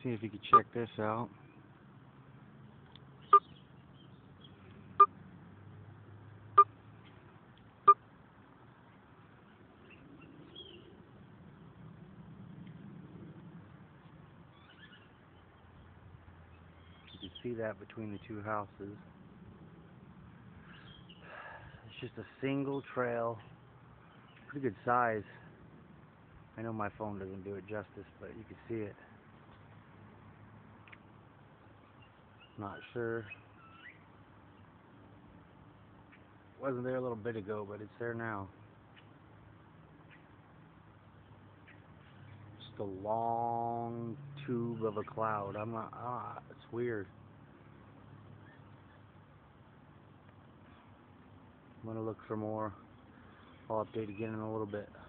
See if you can check this out. You can see that between the two houses. It's just a single trail. Pretty good size. I know my phone doesn't do it justice, but you can see it. Not sure. Wasn't there a little bit ago, but it's there now. Just a long tube of a cloud. It's weird. I'm gonna look for more. I'll update again in a little bit.